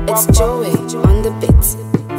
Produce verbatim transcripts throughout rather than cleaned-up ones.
It's Joey on the beats.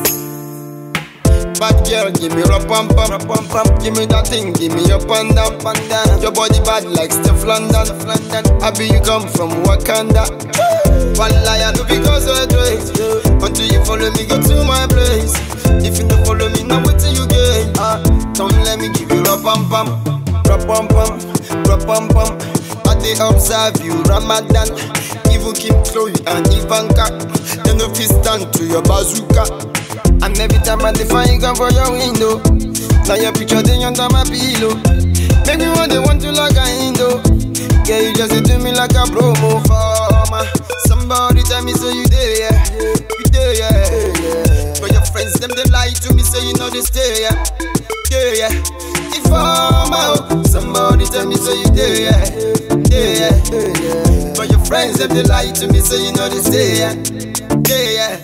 Bad girl, give me rum pom pom, pom pom. Give me that thing, give me your panda, panda. Your body bad like Steph London, London. Happy you come from Wakanda. One lion, no because I do it. Until you follow me, go to my place. If you don't follow me, now wait till you get. Uh, don't let me give you rum pom pom, rum pom pom, rum pom pom. I dey observe you, Ramadan. Even keep Chloe and Ivanka. They no fit stand to your bazooka. And every time I define you come for your window. Now your picture they under my pillow. Make me want they want to like a Indo. Yeah, you just do me like a promo farmer. Somebody tell me so you there, yeah. You there, yeah. But your friends them they lie to me, say you know they stay, yeah. Yeah, yeah. If I'm out, somebody tell me so you there, yeah. Yeah, yeah. But your friends them they lie to me, say you know they stay, yeah. Yeah, yeah.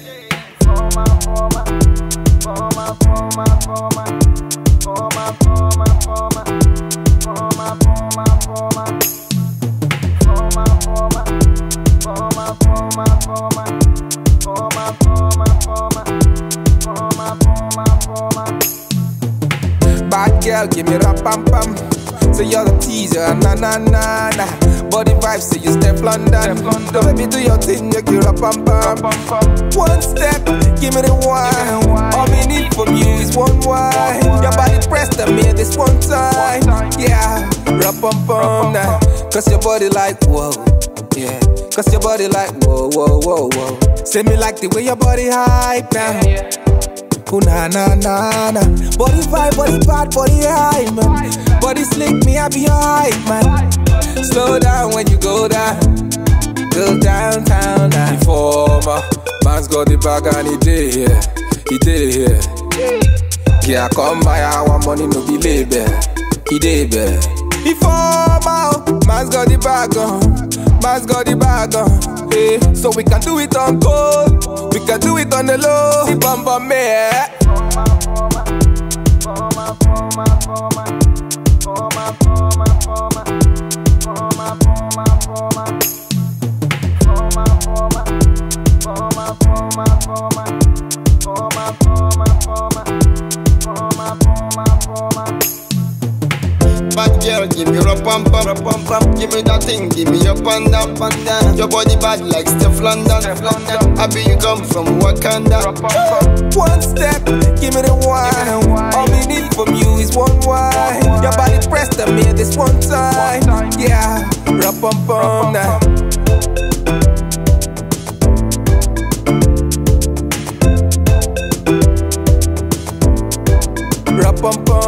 Bad girl, give me rum pom pom. So you're the teaser, na na na na. Body vibes, so you step London. Don't let me do your thing, you give rum pom pom. One step, give me the one. All we need from you is one wine. Your body pressed on me this one time. Yeah, rum pom pom now. Cause your body like whoa, yeah. Cause your body like whoa, whoa, whoa, whoa. Say me like the way your body hype now. Ooh, na na na na. Body vibe, body bad, body high, man. Body slick, me I be high, man. Slow down when you go down. Go downtown now. Informer, man's got the bag and he did here. He did here. Yeah, come by our money, no be label. He did there. Informer, man's got the bag on. Man's got the bag on. Hey, so we can do it on cold. We can do it on the low. See bum bum me. Bad girl, give me rum pom pom, pom pom. Give me that thing, give me your panda, panda. Your body bad like Steph London, London. Happy you come from Wakanda. One step, give me the one. All we need from you is one wine. Your body pressed on me this one time. Yeah, rum pom pom now. Rum pom pom.